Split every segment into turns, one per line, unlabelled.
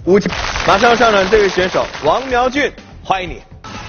5级。马上上场这位选手王苗俊，欢迎你。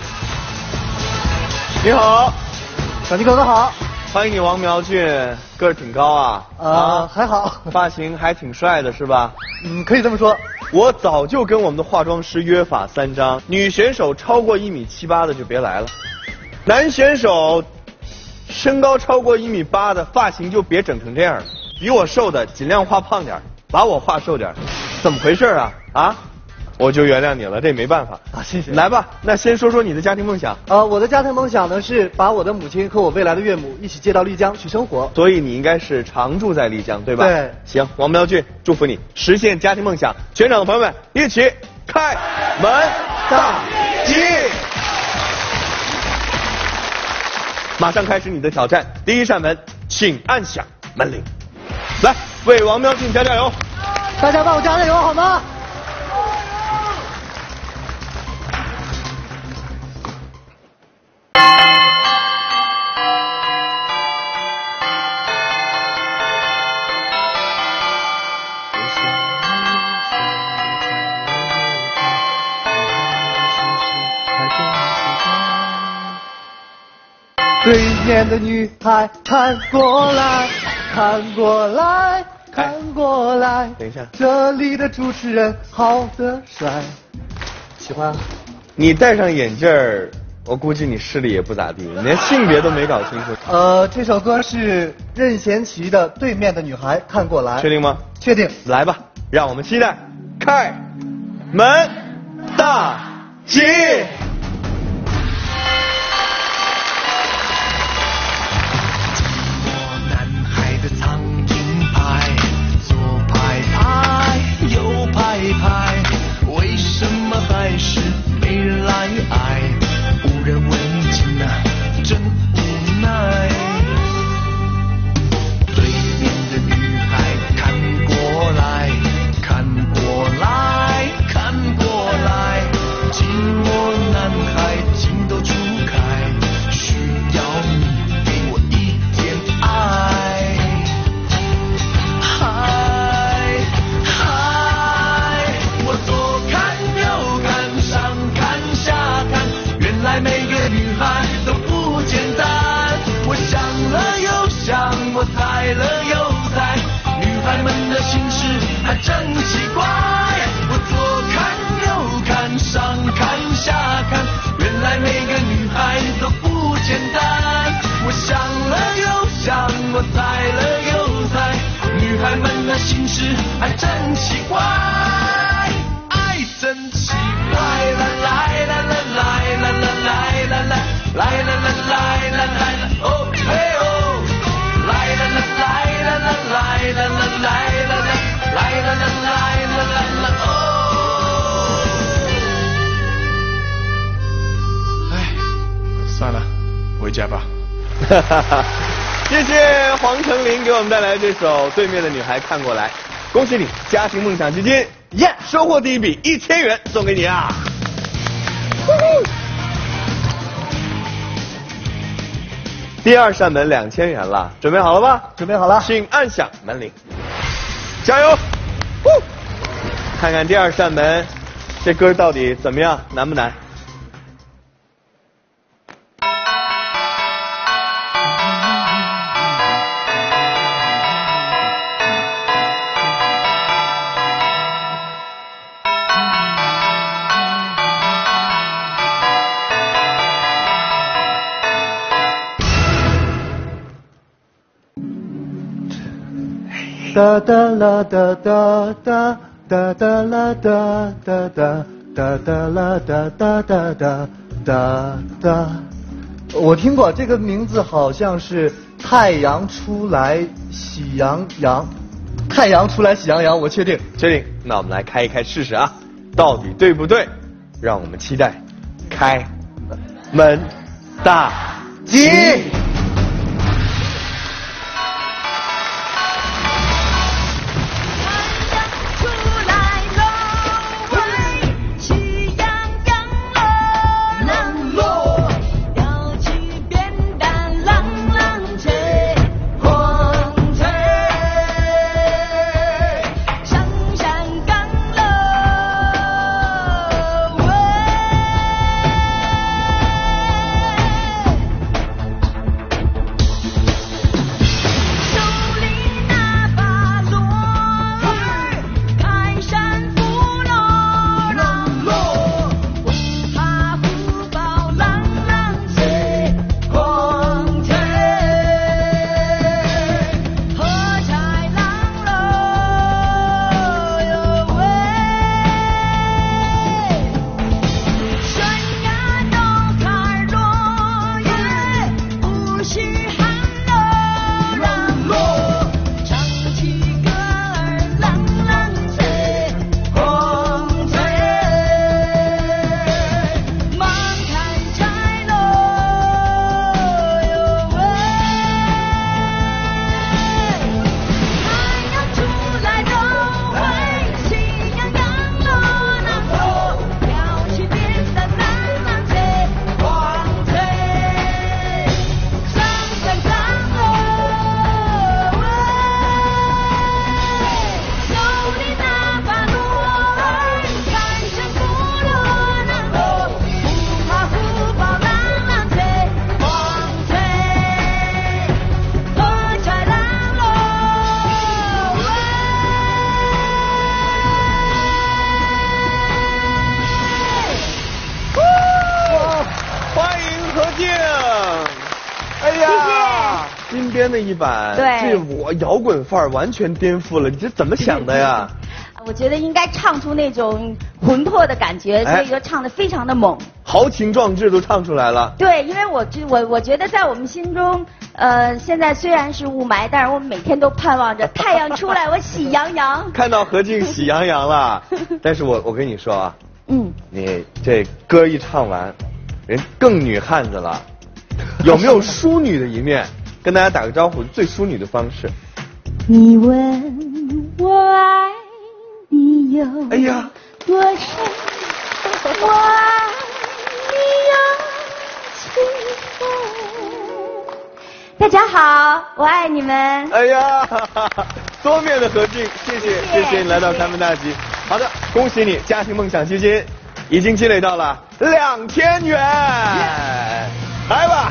你好，
小鸡哥哥好。
欢迎你，王苗俊，个儿挺高啊。
还好。
发型还挺帅的是吧？
可以这么说。
我早就跟我们的化妆师约法3章，女选手超过1.78米的就别来了，男选手身高超过1.8米的发型就别整成这样了，比我瘦的尽量画胖点，把我画瘦点，怎么回事啊？我就原谅你了，这没办法
啊，谢谢。
来吧，那先说说你的家庭梦想。
我的家庭梦想呢是把我的母亲和我未来的岳母一起接到丽江去生活。
所以你应该是常住在丽江，对吧？
对。
行，王苗俊，祝福你实现家庭梦想。全场的朋友们，一起开门大吉！马上开始你的挑战，第一扇门，请按响门铃。来，为王苗俊加油！
大家帮我加加油好吗？对面的女孩看过来，看过来，看过来。
等一下，
这里的主持人好的帅，喜欢啊。
你戴上眼镜儿，我估计你视力也不咋地，连性别都没搞清楚。
这首歌是任贤齐的《对面的女孩看过来》。
确定吗？
确定。
来吧，让我们期待开门大吉！
为什么还是没人来爱？无人问津啊，真无奈。对面的女孩看过来，看过来，看过来，寂寞男孩情窦初开，需要你给我一点爱。每个女孩都不简单，我想了又想，我猜了又猜，女孩们的心事还真奇怪。我左看右看，上看下看，原来每个女孩都不简单。我想了又想，我猜了又猜，女孩们的心事还真奇怪。爱真奇怪，啦啦啦啦啦啦啦啦啦，来啦啦来啦来啦，哦嘿哦，来啦啦来啦啦来啦啦来啦啦，来啦啦来啦啦啦哦。哎，算了，回家吧。
哈哈哈，谢谢黄成林给我们带来这首《对面的女孩看过来》，恭喜你，家庭梦想基金收获第一笔1000元送给你啊！第二扇门2000元了，准备好了吗？
准备好了，
请按响门铃，加油！看看第二扇门，这歌到底怎么样？难不难？
哒哒啦哒哒哒哒哒啦哒哒哒哒哒啦哒哒哒哒哒哒。我听过这个名字，好像是太阳出来喜洋洋，太阳出来喜洋洋，我确定。
确定？那我们来开一开试试啊，到底对不对？让我们期待开门大吉！ 间的一版，
对，
这我摇滚范儿完全颠覆了，你这怎么想的呀？
我觉得应该唱出那种魂魄的感觉，所以说唱得非常的猛，
豪情壮志都唱出来了。
对，因为我觉得在我们心中，现在虽然是雾霾，但是我们每天都盼望着太阳出来，我喜洋洋。
看到何静喜洋洋了，但是我跟你说啊，
嗯，
你这歌一唱完，人更女汉子了，有没有淑女的一面？跟大家打个招呼，最淑女的方式。
你问我爱你有
哎呀
多深，我爱你有几分。大家好，我爱你们。
哎呀，多面的何静，谢谢你来到开门大吉。好的，恭喜你，家庭梦想基金已经积累到了2000元，来吧。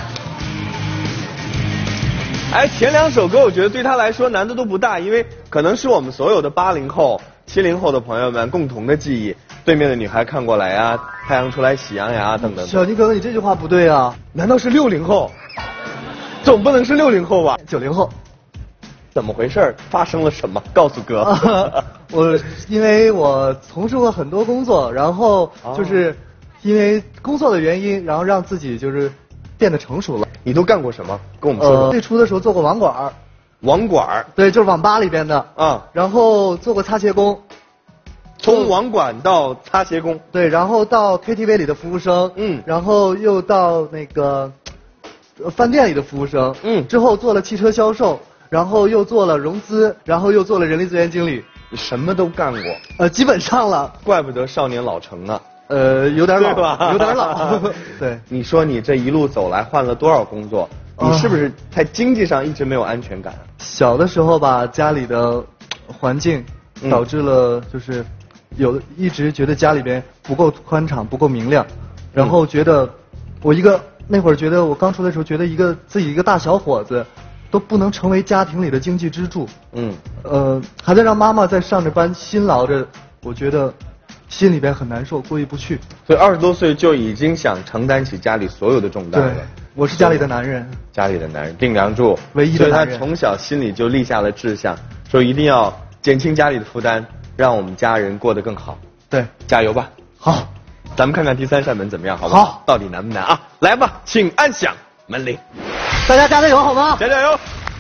哎，前2首歌我觉得对他来说难度都不大，因为可能是我们所有的80后、70后的朋友们共同的记忆。对面的女孩看过来呀，太阳出来喜洋洋啊，等等。
小尼哥哥，你这句话不对啊！
难道是60后？总不能是60后吧
？90后。
怎么回事？发生了什么？告诉哥。
因为我从事过很多工作，然后就是因为工作的原因，然后让自己就是变得成熟了。
你都干过什么？跟我们说说。
最初的时候做过网管。
网管？
对，就是网吧里边的。
啊。
然后做过擦鞋工。
从网管到擦鞋工。
对，然后到 KTV 里的服务生。
嗯。
然后又到那个饭店里的服务生。
嗯。之
后做了汽车销售，然后又做了融资，然后又做了人力资源经理。
你什么都干过。
基本上了。
怪不得少年老成啊。
有点老
吧？
有点老。对。
你说你这一路走来换了多少工作？你是不是在经济上一直没有安全感？
小的时候吧，家里的环境导致了就是一直觉得家里边不够宽敞，不够明亮，然后觉得那会儿觉得我刚出来的时候觉得自己一个大小伙子都不能成为家庭里的经济支柱。还在让妈妈在上着班辛劳着，我觉得心里边很难受，过意不去。
所以20多岁就已经想承担起家里所有的重担了。
对，我是家里的男人。
家里的男人，顶梁柱，
唯一的男人。
所以他从小心里就立下了志向，说一定要减轻家里的负担，让我们家人过得更好。
对，
加油吧。
好，
咱们看看第3扇门怎么样，好不好？
好，
到底难不难啊？来吧，请按响门铃。
大家加油好吗？
加油！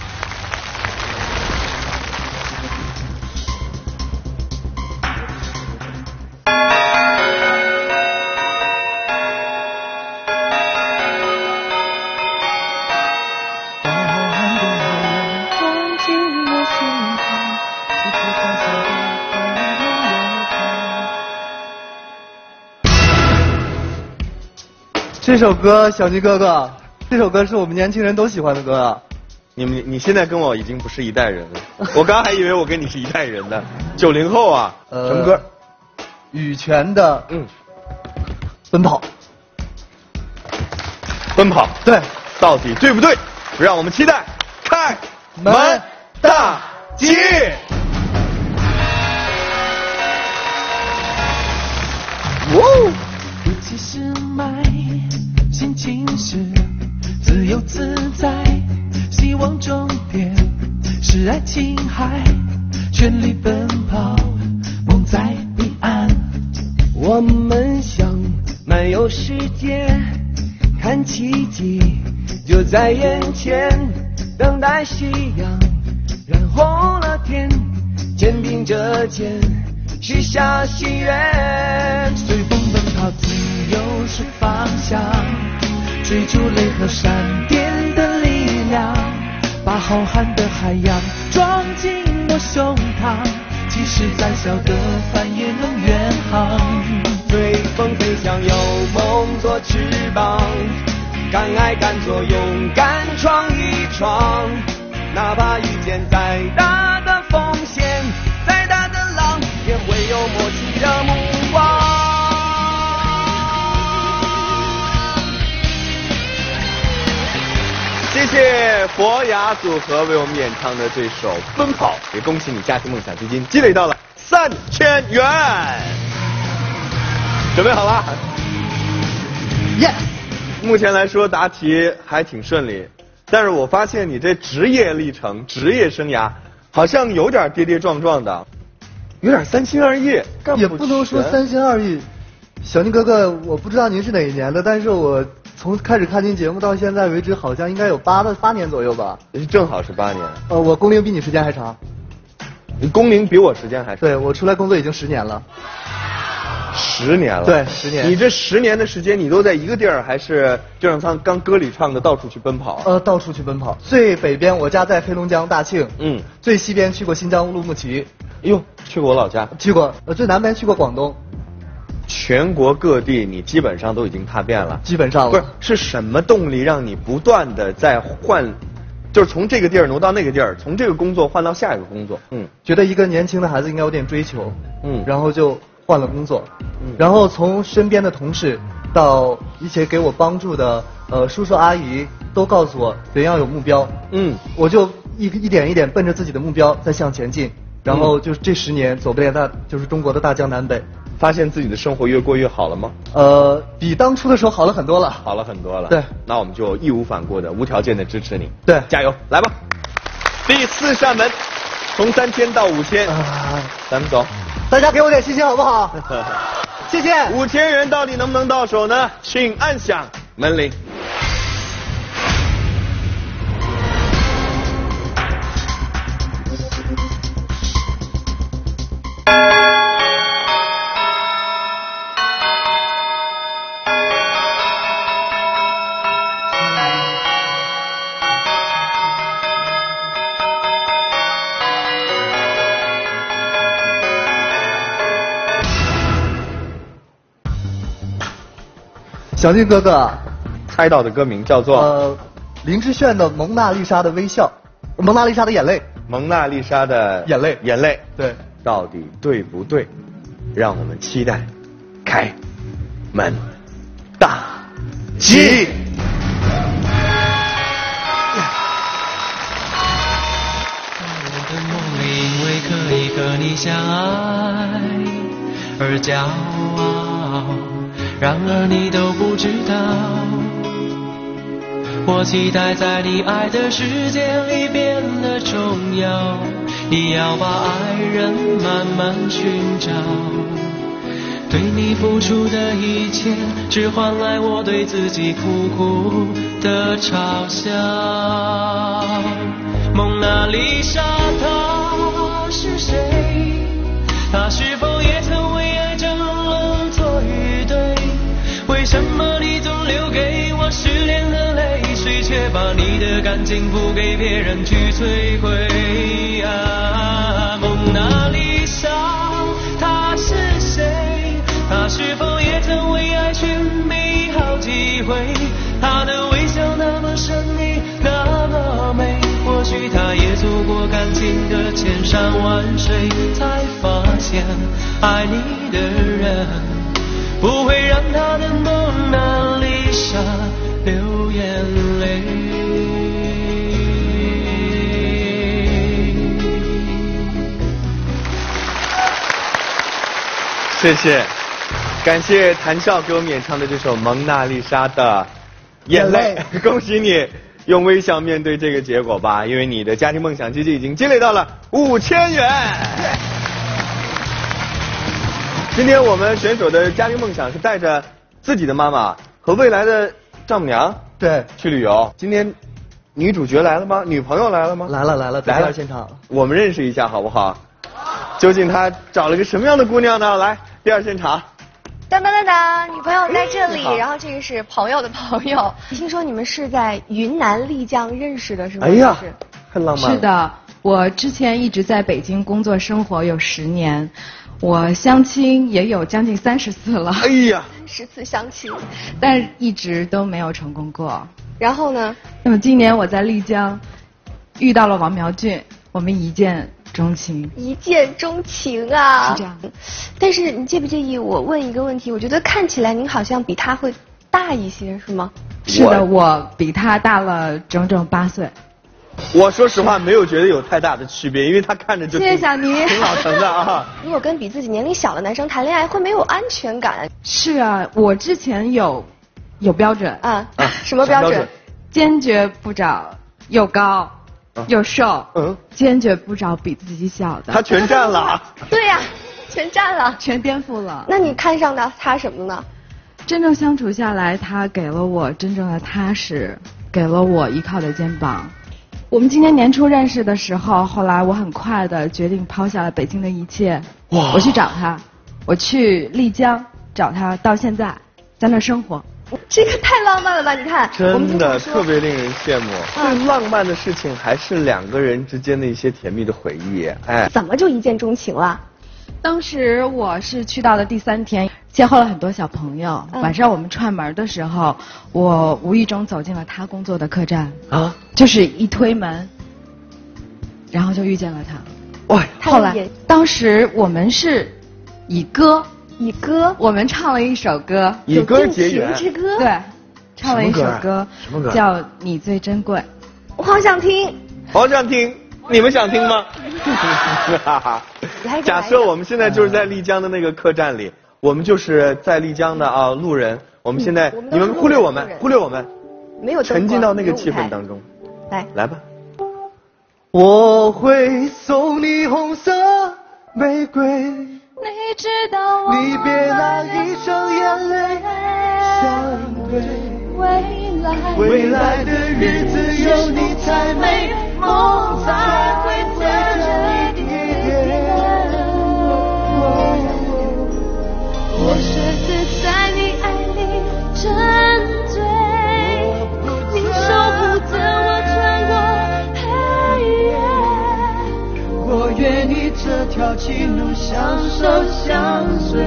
这首歌，小尼哥哥，这首歌是我们年轻人都喜欢的歌啊。
你现在跟我已经不是一代人了，我刚还以为我跟你是一代人呢。90后啊，什么歌？
羽泉的奔跑。
奔跑，
对，
到底对不对？让我们期待开门大吉。
一起是买，心情是自由自在，希望终点是爱琴海，全力奔跑，梦在彼岸。
我们想漫游世界，看奇迹就在眼前，等待夕阳染红了天，肩并着肩许下心愿，
随风奔跑，自由是方向，追逐雷和闪电的力量，把浩瀚的海洋装进我胸膛，即使再小的帆也能远航。
随风飞翔，有梦做翅膀，敢爱敢做，勇敢闯一闯，哪怕遇见再大的风险，再大的浪，也会有默契的目光。
谢谢佛雅组合为我们演唱的这首《奔跑》，也恭喜你家庭梦想基金积累到了3000元。准备好了？
耶！
目前来说答题还挺顺利， 但是我发现你这职业历程、职业生涯好像有点跌跌撞撞的，有点三心二意，干
也不能说三心二意。小宁哥哥，我不知道您是哪一年的，但是我从开始看您节目到现在为止，好像应该有8年左右吧。
正好是8年。
我工龄比你时间还长。
你工龄比我时间还长？
对，我出来工作已经10年了。
10年了？
对，10年。
你这10年的时间，你都在一个地儿，还是就像他刚歌里唱的，到处去奔跑？
到处去奔跑。最北边我家在黑龙江大庆。最西边去过新疆乌鲁木齐。
哎呦，去过我老家。
去过。最南边去过广东。
全国各地你基本上都已经踏遍了。
基本上了。
不是，是什么动力让你不断的在换？就是从这个地儿挪到那个地儿，从这个工作换到下一个工作。
觉得一个年轻的孩子应该有点追求。然后就换了工作。然后从身边的同事到一些给我帮助的叔叔阿姨都告诉我人要有目标。我就一点一点奔着自己的目标在向前进。然后就是这10年走遍就是中国的大江南北。
发现自己的生活越过越好了吗？
比当初的时候好了很多了。
好了很多了。
对，
那我们就义无反顾的、无条件的支持你。
对，
加油，来吧！第4扇门，从3000到5000，咱们走。
大家给我点信心好不好？谢谢。
5000元到底能不能到手呢？请按响门铃。
小宁哥哥，
猜到的歌名叫做
林志炫的《蒙娜丽莎的微笑》，蒙娜丽莎的眼泪，
蒙娜丽莎的
眼泪，
眼泪，
对，
到底对不对？让我们期待开门大吉。
我的梦里因为可以和你相爱而骄傲，然而你都不知道，我期待在你爱的世界里变得重要，你要把爱人慢慢寻找，对你付出的一切只换来我对自己苦苦的嘲笑。蒙娜丽莎她是谁？她是否也曾为爱争论错与对？为什么你总留给我失恋的泪水，却把你的感情付给别人去摧毁啊？蒙娜丽莎她是谁？她是否也曾为爱寻觅好几回？她的微笑那么神秘，那么美，或许她也走过感情的千山万水，才发现爱你的人不会让她的蒙娜丽莎流眼泪。
谢谢，感谢谭笑给我们演唱的这首《蒙娜丽莎的眼泪》，恭喜你用微笑面对这个结果吧，因为你的家庭梦想基金已经积累到了5000元。今天我们选手的家庭梦想是带着自己的妈妈和未来的丈母娘
对
去旅游。今天女主角来了吗？女朋友来了吗？
来了，在第二现场。
我们认识一下好不好？究竟她找了个什么样的姑娘呢？来，第二现场。
当当当当，女朋友在这里，然后这个是朋友的朋友。听说你们是在云南丽江认识的，是吗？
哎呀，很浪漫。
是的，我之前一直在北京工作生活有10年，我相亲也有将近30次了。
哎呀
，10次相亲，
但一直都没有成功过。
然后呢？
那么今年我在丽江遇到了王苗俊，我们一见钟情。
一见钟情啊！
是这样。
但是你介不介意我问一个问题？我觉得看起来您好像比他会大一些，是吗？
是的，我比他大了整整8岁。
我说实话没有觉得有太大的区别，因为他看着就
谢谢小妮，
挺老成的啊。
如果跟比自己年龄小的男生谈恋爱，会没有安全感。
是啊，我之前有标准
啊，什么标准？
坚决不找又高又瘦，坚决不找比自己小的。
他全占了。
对呀，全占了，
全颠覆了。
那你看上的他什么呢？
真正相处下来，他给了我真正的踏实，给了我依靠的肩膀。我们今年年初认识的时候，后来我很快的决定抛下了北京的一切，我去找他，我去丽江找他，到现在在那生活。
这个太浪漫了吧？你看，
真的特别令人羡慕。最浪漫的事情还是两个人之间的一些甜蜜的回忆。哎，
怎么就一见钟情了？
当时我是去到了第3天，邂逅了很多小朋友。晚上我们串门的时候，我无意中走进了他工作的客栈，就是一推门，然后就遇见了他。哇！后来，当时我们是以歌，我们唱了一首歌，
以歌结缘
之歌。
对，唱了一首歌，
什么歌？
叫《你最珍贵》。
我好想听，
好想听，你们想听吗？假设我们现在就是在丽江的那个客栈里，我们就是在丽江的路人。我们现在你们忽略我们，
没有
沉浸到那个气氛当中。来吧。
我会送你红色玫瑰，
你知道我
你别拿一生眼泪相对，未来的日子有你才美，梦才会在这一天。
我选择在你爱里沉醉，你守护着我穿过黑夜，
我愿你这条情路相守相随，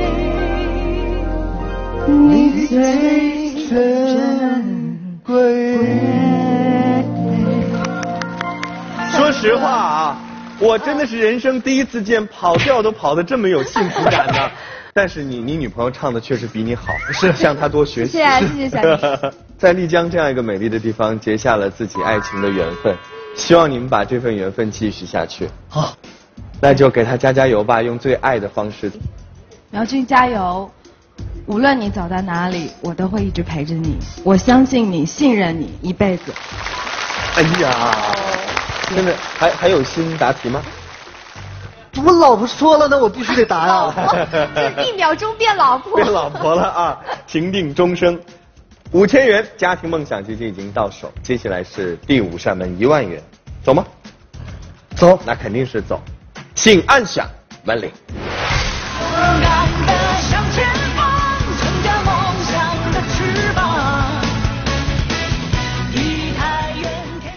你最珍贵。
说实话啊，我真的是人生第一次见跑调都跑得这么有幸福感的。但是你女朋友唱的确实比你好，是向她多学习。
谢谢小妮。
在丽江这样一个美丽的地方，结下了自己爱情的缘分，希望你们把这份缘分继续下去。好，那就给他加油吧，用最爱的方式。
苗军加油！无论你走到哪里，我都会一直陪着你。我相信你，信任你，一辈子。
哎呀，真的还有新答题吗？
我老婆说了，那我必须得答呀。
这1秒钟变老婆。
变老婆了啊！情定终生，5000元家庭梦想基金已经到手，接下来是第5扇门1万元，走吗？
走，
那肯定是走，请按响门铃。
勇敢地向前方，撑着梦想的翅膀，离开远天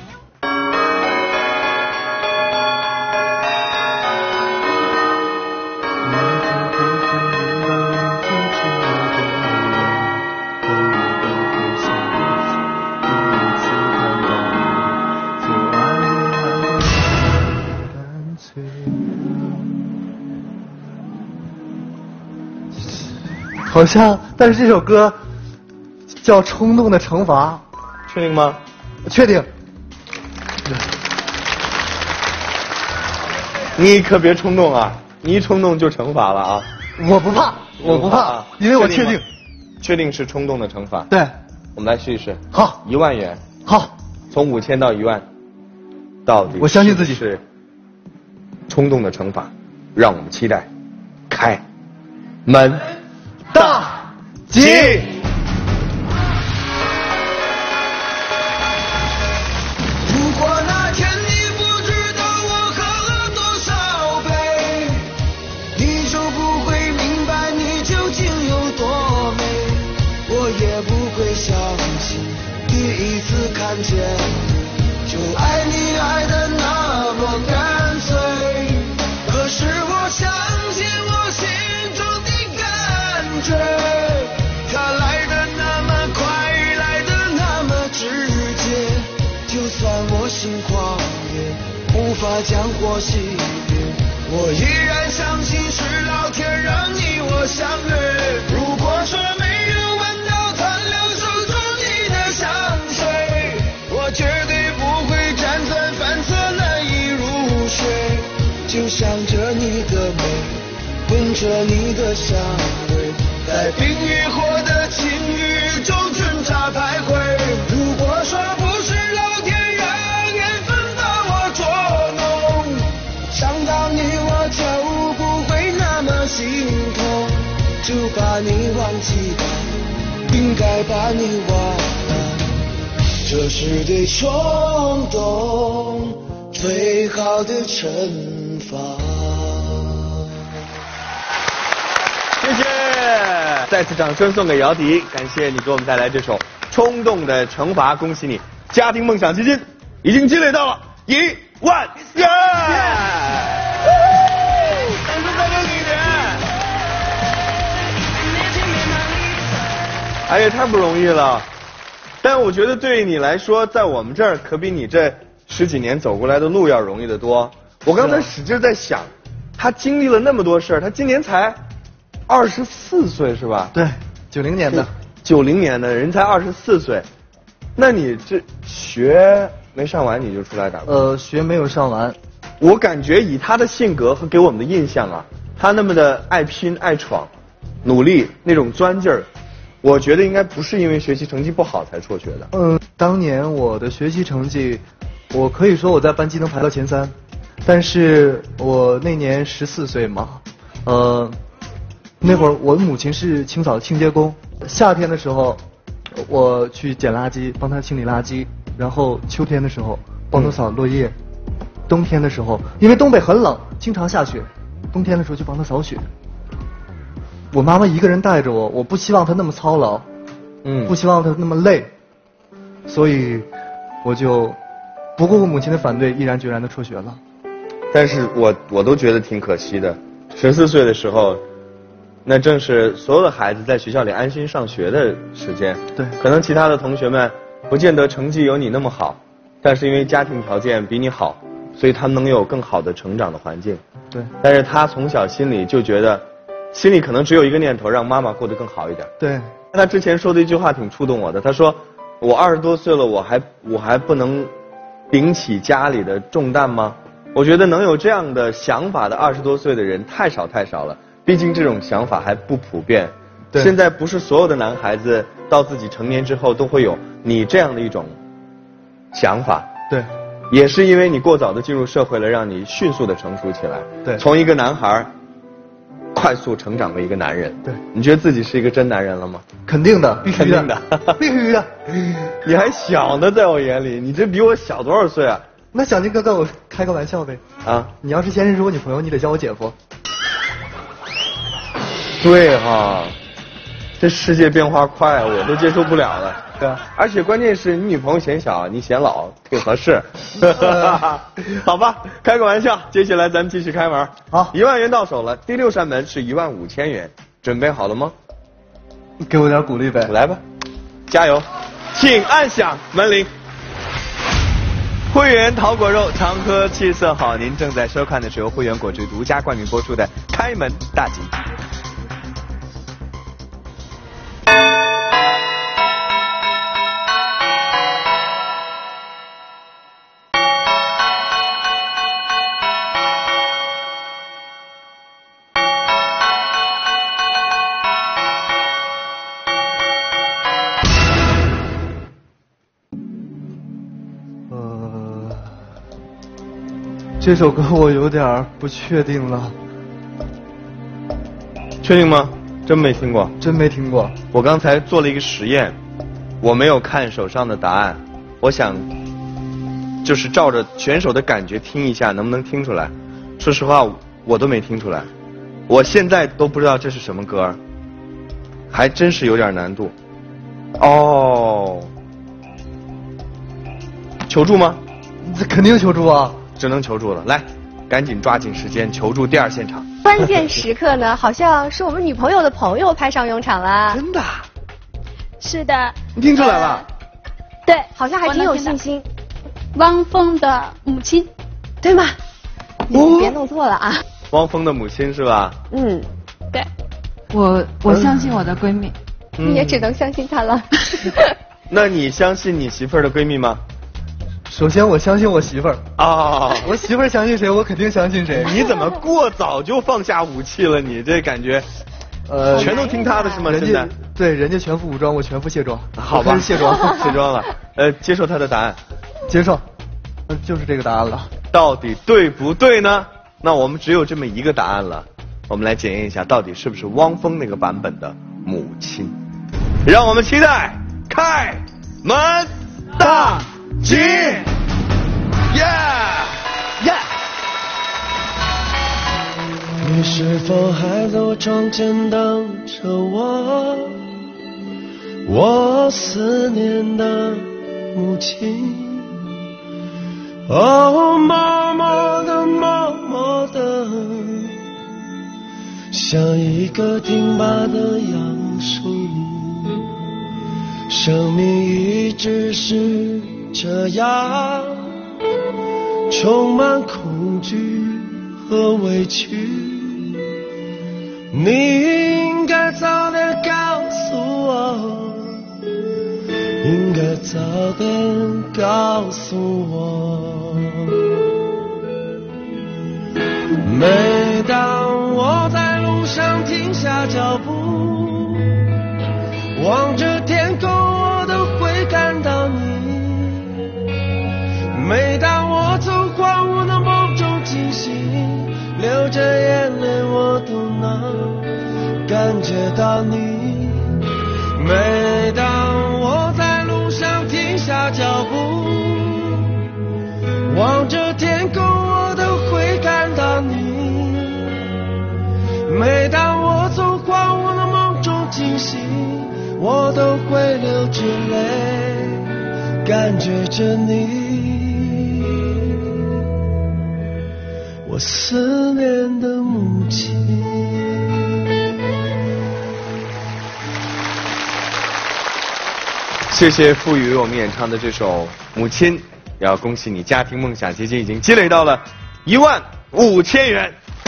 好像，但是这首歌叫《冲动的惩罚》，
确定吗？
确定。
你可别冲动啊！你一冲动就惩罚了啊！
我不怕，我不怕，因为我确定。
确定是冲动的惩罚。
对，
我们来试一试。
好
，1万元。
好，
从5000到1万，到底
我相信自己
是冲动的惩罚，让我们期待。开门大吉。
如果那天你不知道我喝了多少杯，你就不会明白你究竟有多美，我也不会相信第一次看见你就爱你爱得那么干脆，可是我相信我心中的感觉，它来得那么快，来得那么直接，就算我心狂野，无法将火熄灭，我依然相信是老天让你我相约。如果说没人闻到残留手中你的香水，我绝对不会辗转反侧难以入睡，就想着你的美，闻着你的香味，在冰与火的情欲中挣扎徘徊。如果说不是老天让就把你忘记吧，应该把你忘了，这是对冲动最好的惩罚。
谢谢，再次掌声送给姚笛，感谢你给我们带来这首《冲动的惩罚》，恭喜你，家庭梦想基金已经积累到了1万元。掌声再给你一点。哎呀，太不容易了。但我觉得对于你来说，在我们这儿可比你这10几年走过来的路要容易得多。我刚才使劲在想，他经历了那么多事儿，他今年才24岁是吧？
对，90年的
，90年的人才24岁，那你这学没上完你就出来打工？
学没有上完。
我感觉以他的性格和给我们的印象啊，他那么的爱拼爱闯，努力那种钻劲儿，我觉得应该不是因为学习成绩不好才辍学的。
当年我的学习成绩，我可以说我在班级能排到前3，但是我那年14岁嘛，那会儿我母亲是清扫清洁工，夏天的时候我去捡垃圾，帮她清理垃圾，然后秋天的时候帮她扫落叶，冬天的时候因为东北很冷，经常下雪，冬天的时候就帮她扫雪。我妈妈一个人带着我，我不希望她那么操劳，不希望她那么累，所以我就不顾母亲的反对，毅然决然的辍学了。
但是我都觉得挺可惜的，14岁的时候，那正是所有的孩子在学校里安心上学的时间。
对，
可能其他的同学们不见得成绩有你那么好，但是因为家庭条件比你好，所以他能有更好的成长的环境。
对，
但是他从小心里就觉得，心里可能只有一个念头，让妈妈过得更好一点。
对，
他之前说的一句话挺触动我的，他说我20多岁了，我还不能顶起家里的重担吗？我觉得能有这样的想法的20多岁的人太少太少了，毕竟这种想法还不普遍。现在不是所有的男孩子到自己成年之后都会有你这样的一种想法。
对，
也是因为你过早的进入社会了，让你迅速的成熟起来。
对，
从一个男孩快速成长为一个男人。
对，
你觉得自己是一个真男人了吗？
肯定的，必须的，
肯定的
必须的。
你还小呢，在我眼里，你这比我小多少岁啊？
那小金哥哥，我开个玩笑呗。
啊，
你要是先认识我女朋友，你得叫我姐夫。
对哈，这世界变化快，我都接受不了了。
对啊，
而且关键是你女朋友显小，你显老，挺合适。好吧，开个玩笑。接下来咱们继续开门。
好
，1万元到手了，第6扇门是15000元，准备好了吗？
给我点鼓励呗。
来吧，加油！请按响门铃。汇源桃果肉，常喝气色好。您正在收看的是由汇源果汁独家冠名播出的《开门大吉》。
这首歌我有点不确定了。
确定吗？真没听过？
真没听过。
我刚才做了一个实验，我没有看手上的答案，我想就是照着选手的感觉听一下，能不能听出来？说实话，我都没听出来。我现在都不知道这是什么歌，还真是有点难度。哦，求助吗？
这肯定求助啊！
只能求助了，来，赶紧抓紧时间求助第2现场。
关键时刻呢，好像是我们女朋友的朋友派上用场了。
真的？
是的。
你听出来了？
对，好像还挺有信心。
汪峰的母亲，
对吗？你别弄错了啊。
汪峰的母亲是吧？
嗯，
对。
我相信我的闺蜜。
你也只能相信她了。
那你相信你媳妇儿的闺蜜吗？
首先我相信我媳妇儿
啊，
我媳妇儿相信谁，我肯定相信谁。
你怎么过早就放下武器了？你这感觉，全都听她的是吗？现在
对，人家全副武装，我全副卸妆。
好吧，
卸妆，
卸妆了。接受她的答案，
接受，就是这个答案了。
到底对不对呢？那我们只有这么一个答案了。 我们来检验一下，到底是不是汪峰那个版本的母亲。让我们期待开门大吉，耶耶！
你是否还在我窗前等着我？我思念的母亲。哦，默默的，默默的，像一个挺拔的杨树。生命一直是这样，充满恐惧和委屈。你应该早点告诉我，应该早点告诉我。每当我在路上停下脚步，望着天空，我都会看到你。每当我从荒芜的梦中惊醒，流着眼泪，我都能感觉到你。每当我在路上停下脚步，望着天空，我都会看到你。每当我从荒芜的梦中惊醒，我都会流着泪，感觉着你，我思念的母亲。
谢谢赋予我们演唱的这首《母亲》，也要恭喜你，家庭梦想基金已经积累到了15000元。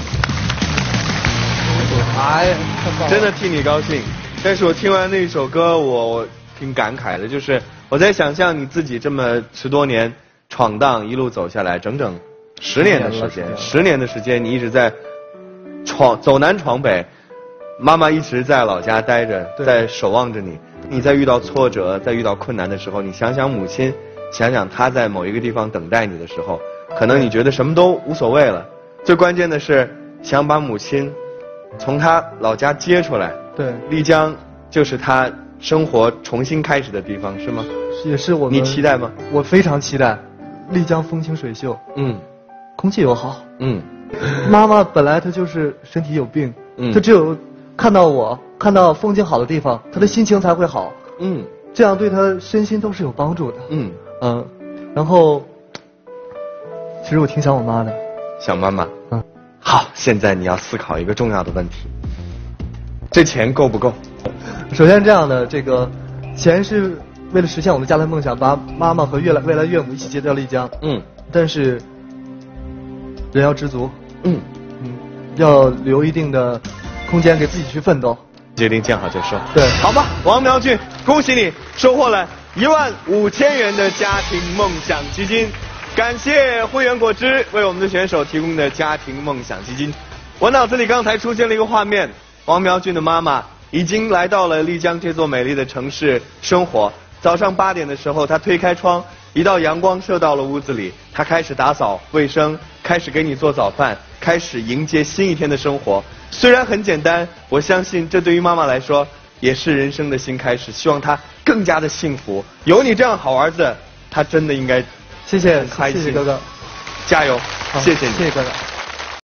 哎呀，
真的替你高兴。但是我听完那首歌，我挺感慨的，就是我在想象你自己这么10多年闯荡，一路走下来，整整10年的时间，10年的时间，你一直在走南闯北，妈妈一直在老家待着，在守望着你。你在遇到挫折，在遇到困难的时候，你想想母亲，想想她在某一个地方等待你的时候，可能你觉得什么都无所谓了。最关键的是，想把母亲从她老家接出来。
对，
丽江就是她生活重新开始的地方，是吗？
也是我们。
你期待吗？
我非常期待。丽江风清水秀，空气又好，妈妈本来她就是身体有病，她只有看到我，看到风景好的地方，她的心情才会好，这样对她身心都是有帮助的，然后，其实我挺想我妈的，
想妈妈，好，现在你要思考一个重要的问题，这钱够不够？
首先这样的，这个钱是为了实现我们家的梦想，把妈妈和未来岳母一起接到丽江，但是人要知足，要留一定的空间给自己去奋斗。
决定见好就收。
对，
好吧，王苗俊，恭喜你收获了15000元的家庭梦想基金，感谢汇源果汁为我们的选手提供的家庭梦想基金。我脑子里刚才出现了一个画面，王苗俊的妈妈已经来到了丽江这座美丽的城市生活。早上8点的时候，她推开窗，一道阳光射到了屋子里，她开始打扫卫生，开始给你做早饭，开始迎接新一天的生活。虽然很简单，我相信这对于妈妈来说也是人生的新开始，希望她更加的幸福。有你这样好儿子，她真的应该
谢谢
很开心。
谢谢哥哥，
加油，谢谢你，
谢谢哥哥。